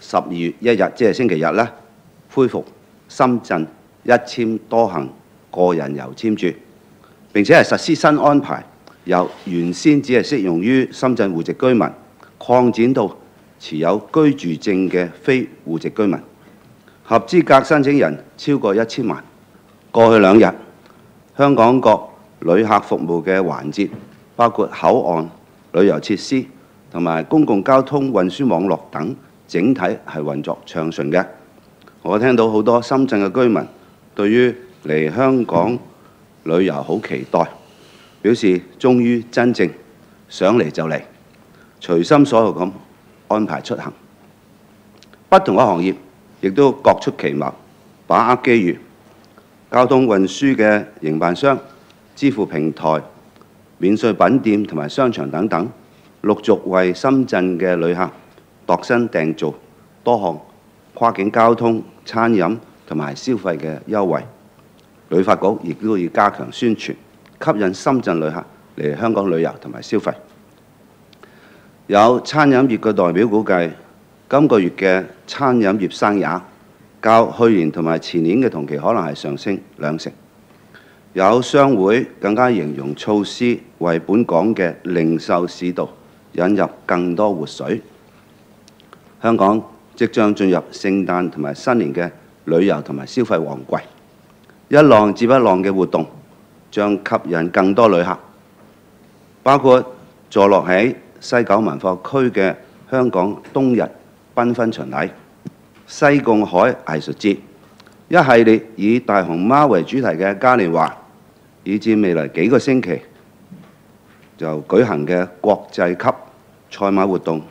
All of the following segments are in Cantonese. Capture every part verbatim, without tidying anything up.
十二月一日，即係星期日咧，恢復深圳一簽多行個人遊簽注，並且係實施新安排，由原先只係適用於深圳戶籍居民，擴展到持有居住證嘅非戶籍居民。合資格申請人超過一千萬。過去兩日，香港各旅客服務嘅環節，包括口岸、旅遊設施同埋公共交通運輸網絡等，整體係運作暢順嘅。我聽到好多深圳嘅居民對於嚟香港旅遊好期待，表示終於真正想嚟就嚟，隨心所欲咁安排出行。不同嘅行業亦都各出奇謀，把握機遇。交通運輸嘅營辦商、支付平台、免稅品店同埋商場等等，陸續為深圳嘅旅客度身訂造多項跨境交通、餐飲同埋消費嘅優惠。旅發局亦都要加強宣傳，吸引深圳旅客嚟香港旅遊同埋消費。有餐飲業嘅代表估計，今個月嘅餐飲業生意額較去年同埋前年嘅同期可能係上升兩成。有商會更加形容措施為本港嘅零售市道引入更多活水。香港即將進入聖誕同埋新年嘅旅遊同埋消費旺季，一浪接一浪嘅活動將吸引更多旅客，包括坐落喺西九文化區嘅香港冬日繽紛巡禮、西貢海藝術節，一系列以大熊貓為主題嘅嘉年華，以至未來幾個星期就舉行嘅國際級賽馬活動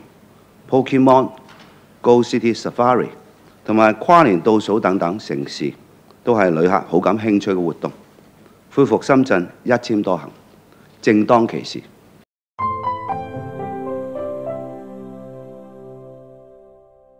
Pokemon Go City Safari 同埋跨年倒數等等盛事，都係旅客好感興趣嘅活動。恢復深圳一簽多行，正當其時。